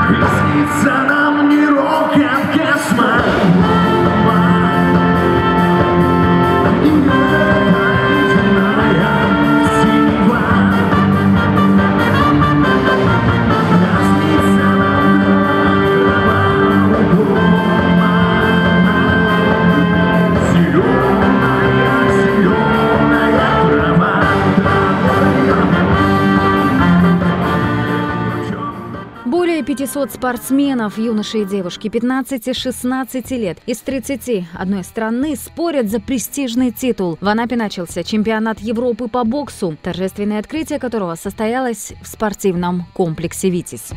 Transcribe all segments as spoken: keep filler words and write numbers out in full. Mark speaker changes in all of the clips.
Speaker 1: снится нам не рок, а космос.
Speaker 2: Более пятисот спортсменов, юношей и девушки пятнадцати-шестнадцати лет из тридцати одной страны спорят за престижный титул. В Анапе начался чемпионат Европы по боксу, торжественное открытие которого состоялось в спортивном комплексе «Витязь».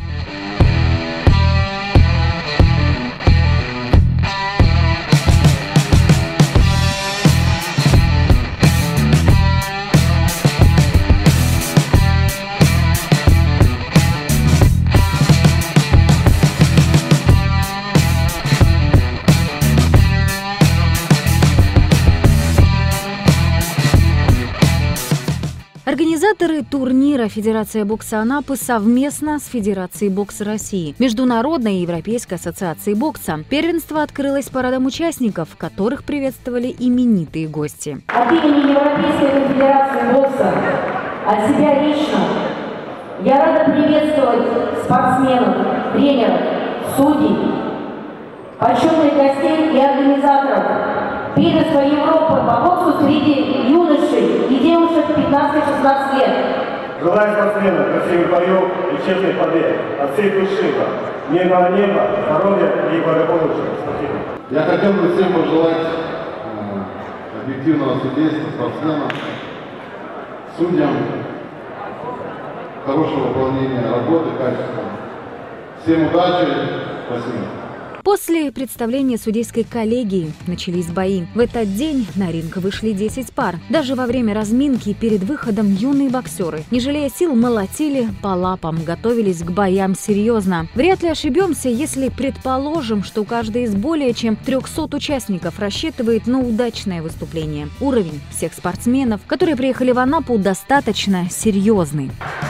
Speaker 2: Организаторы турнира Федерация бокса Анапы совместно с Федерацией бокса России, Международной и Европейской ассоциацией бокса. Первенство открылось парадом участников, которых приветствовали именитые гости.
Speaker 3: От имени Европейской конфедерации бокса, от себя лично, я рада приветствовать спортсменов, тренеров, судей, почетных гостей и организаторов первенства Европы по боксу среди юношей и девушек пятнадцати-шестнадцати лет.
Speaker 4: Желаю спортсменам красивых боев и честных побед от всей души, мирного неба, здоровья и благополучия. Спасибо.
Speaker 5: Я хотел бы всем пожелать э, объективного судейства спортсменам, судьям, хорошего выполнения работы, качества. Всем удачи. Спасибо.
Speaker 2: После представления судейской коллегии начались бои. В этот день на ринг вышли десять пар. Даже во время разминки перед выходом юные боксеры, не жалея сил, молотили по лапам, готовились к боям серьезно. Вряд ли ошибемся, если предположим, что каждый из более чем трёхсот участников рассчитывает на удачное выступление. Уровень всех спортсменов, которые приехали в Анапу, достаточно серьезный.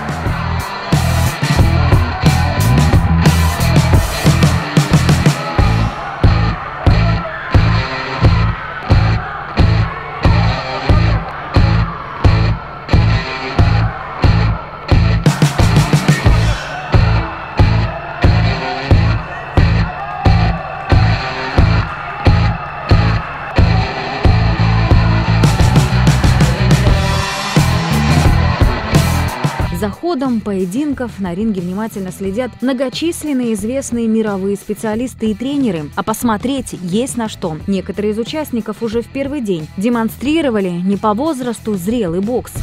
Speaker 2: За ходом поединков на ринге внимательно следят многочисленные известные мировые специалисты и тренеры. А посмотреть есть на что. Некоторые из участников уже в первый день демонстрировали не по возрасту зрелый бокс.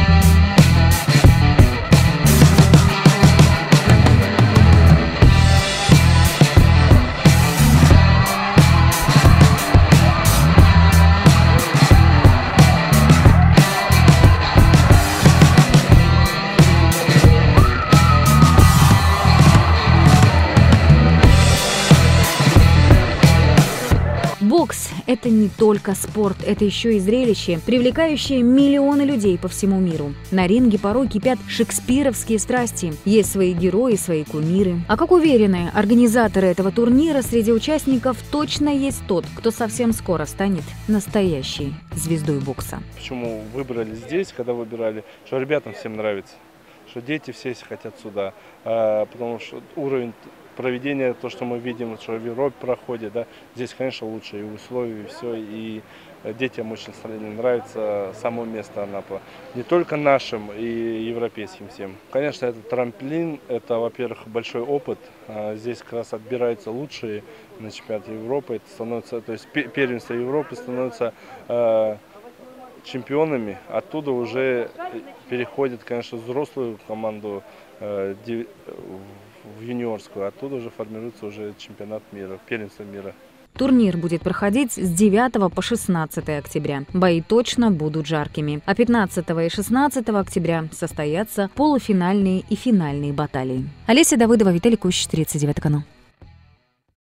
Speaker 2: Бокс – это не только спорт, это еще и зрелище, привлекающее миллионы людей по всему миру. На ринге порой кипят шекспировские страсти. Есть свои герои, свои кумиры. А как уверены организаторы этого турнира, среди участников точно есть тот, кто совсем скоро станет настоящей звездой бокса.
Speaker 6: Почему выбрали здесь, когда выбирали, что ребятам всем нравится, что дети все хотят сюда, а, потому что уровень проведения, то, что мы видим, что в Европе проходит, да, здесь, конечно, лучше и условия, и все, и детям очень нравится само место Анапа. Не только нашим и европейским всем. Конечно, это трамплин, это, во-первых, большой опыт. Здесь как раз отбираются лучшие на чемпионате Европы. Это становится, то есть первенство Европы становится э, чемпионами. Оттуда уже переходит, конечно, в взрослую команду, э, в юниорскую. Оттуда уже формируется уже чемпионат мира, первенство мира.
Speaker 2: Турнир будет проходить с девятого по шестнадцатое октября. Бои точно будут жаркими. А пятнадцатого и шестнадцатого октября состоятся полуфинальные и финальные баталии. Олеся Давыдова, Виталий Кущ, тридцать девятый канал.